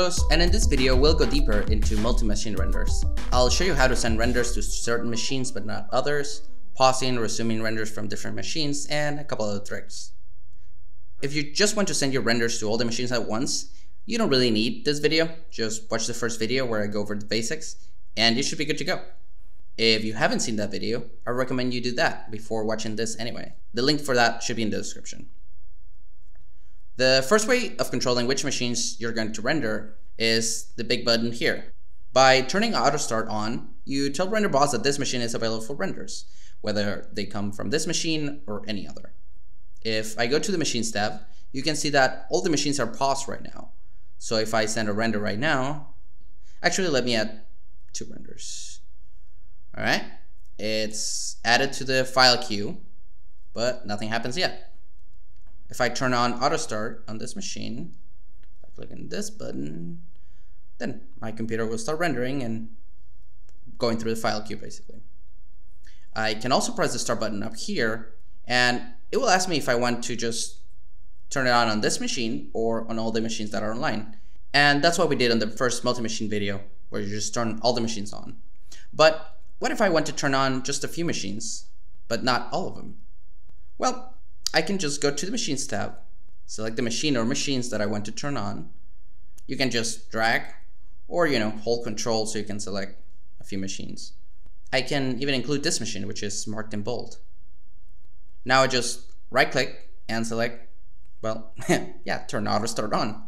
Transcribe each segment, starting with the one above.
Carlos, and in this video we'll go deeper into multi-machine renders. I'll show you how to send renders to certain machines but not others, pausing, resuming renders from different machines, and a couple other tricks. If you just want to send your renders to all the machines at once, you don't really need this video. Just watch the first video where I go over the basics, and you should be good to go. If you haven't seen that video, I recommend you do that before watching this anyway. The link for that should be in the description. The first way of controlling which machines you're going to render is the big button here. By turning auto start on, you tell RenderBoss that this machine is available for renders, whether they come from this machine or any other. If I go to the Machines tab, you can see that all the machines are paused right now. So if I send a render right now, actually let me add 2 renders. Alright, it's added to the file queue, but nothing happens yet. If I turn on auto start on this machine, by clicking this button, then my computer will start rendering and going through the file queue basically. I can also press the start button up here, and it will ask me if I want to just turn it on this machine or on all the machines that are online. And that's what we did on the first multi-machine video, where you just turn all the machines on. But what if I want to turn on just a few machines, but not all of them? Well, I can just go to the Machines tab, select the machine or machines that I want to turn on. You can just drag or, hold Control so you can select a few machines. I can even include this machine, which is marked in bold. Now I just right click and select, well, yeah, turn auto start on.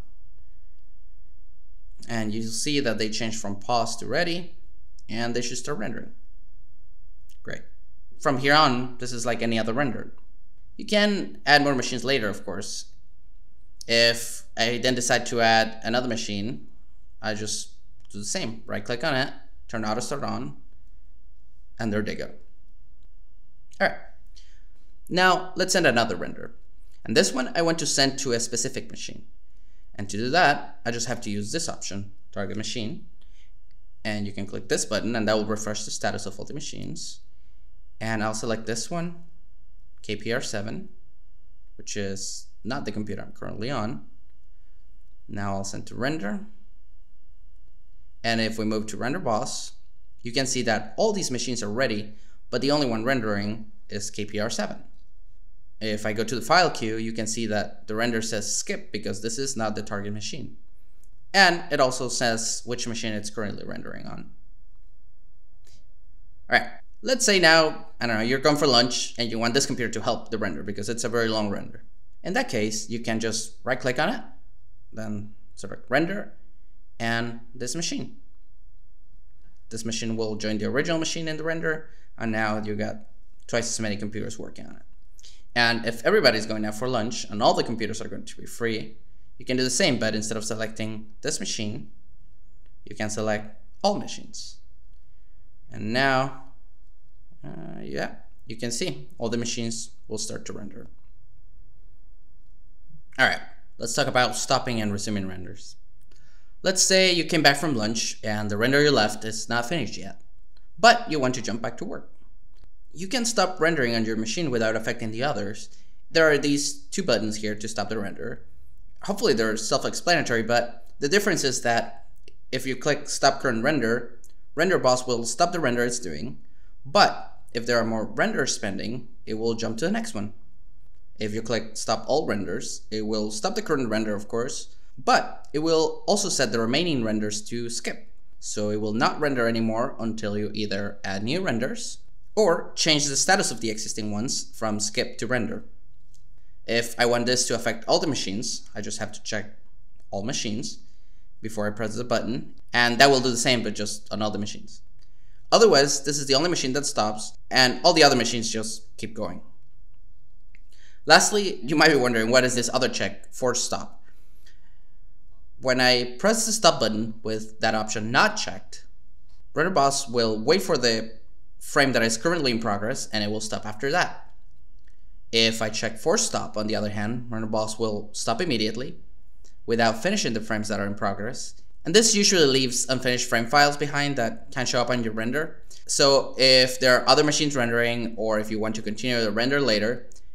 And you'll see that they changed from pause to ready, and they should start rendering. Great. From here on, this is like any other render. You can add more machines later, of course. If I then decide to add another machine, I just do the same. Right click on it, turn auto start on, and there they go. Alright. Now let's send another render. And this one I want to send to a specific machine. And to do that, I just have to use this option, target machine. And you can click this button and that will refresh the status of all the machines. And I'll select this one, KPR7, which is not the computer I'm currently on. Now I'll send to render. And if we move to RenderBoss, you can see that all these machines are ready, but the only one rendering is KPR7. If I go to the file queue, you can see that the render says skip because this is not the target machine. And it also says which machine it's currently rendering on. Alright, let's say now, I don't know, you're going for lunch and you want this computer to help the render because it's a very long render. In that case, you can just right click on it, then select render, and this machine. This machine will join the original machine in the render, and now you got twice as many computers working on it. And if everybody's going out for lunch and all the computers are going to be free, you can do the same, but instead of selecting this machine, you can select all machines. And now, yeah, you can see all the machines will start to render. Alright, let's talk about stopping and resuming renders. Let's say you came back from lunch and the render you left is not finished yet, but you want to jump back to work. You can stop rendering on your machine without affecting the others. There are these 2 buttons here to stop the render. Hopefully they're self-explanatory, but the difference is that if you click stop current render, RenderBoss will stop the render it's doing, but if there are more renders pending, it will jump to the next one. If you click stop all renders, it will stop the current render, of course, but it will also set the remaining renders to skip. So it will not render anymore until you either add new renders or change the status of the existing ones from skip to render. If I want this to affect all the machines, I just have to check all machines before I press the button, and that will do the same but just on all the machines. Otherwise, this is the only machine that stops, and all the other machines just keep going. Lastly, you might be wondering, what is this other check, force stop? When I press the stop button with that option not checked, RenderBoss will wait for the frame that is currently in progress, and it will stop after that. If I check force stop, on the other hand, RenderBoss will stop immediately without finishing the frames that are in progress. And this usually leaves unfinished frame files behind that can show up on your render. So if there are other machines rendering, or if you want to continue the render later,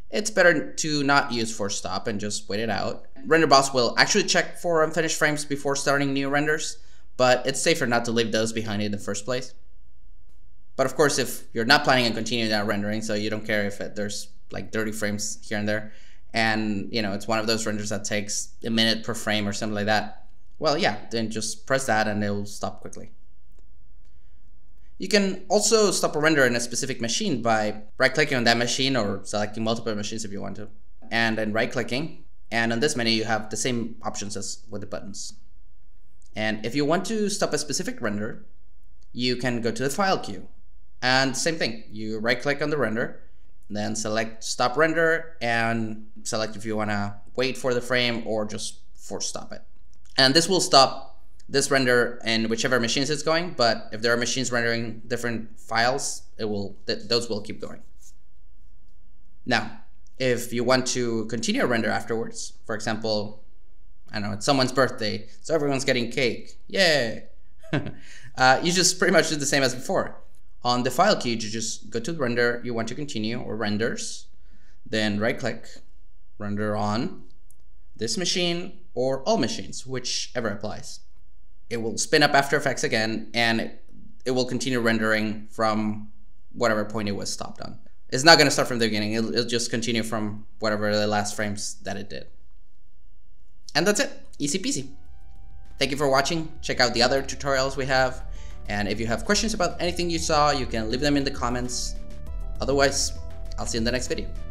it's better to not use force stop and just wait it out. RenderBoss will actually check for unfinished frames before starting new renders, but it's safer not to leave those behind in the first place. But of course, if you're not planning on continuing that rendering, so you don't care if there's like 30 frames here and there, and it's one of those renders that takes a minute per frame or something like that, well, yeah, then just press that and it will stop quickly. You can also stop a render in a specific machine by right-clicking on that machine or selecting multiple machines if you want to, and then right-clicking. And on this menu, you have the same options as with the buttons. And if you want to stop a specific render, you can go to the file queue. And same thing, you right-click on the render, then select stop render, and select if you want to wait for the frame or just force stop it. And this will stop this render in whichever machines it's going, but if there are machines rendering different files, those will keep going. Now, if you want to continue a render afterwards, for example, I don't know, it's someone's birthday, so everyone's getting cake, yay! You just pretty much do the same as before. On the file queue, you just go to the render you want to continue, or renders, then right-click, render on this machine or all machines, whichever applies. It will spin up After Effects again, and it will continue rendering from whatever point it was stopped on. It's not going to start from the beginning, it'll just continue from whatever the last frames that it did. And that's it, easy peasy. Thank you for watching, check out the other tutorials we have. And if you have questions about anything you saw, you can leave them in the comments. Otherwise, I'll see you in the next video.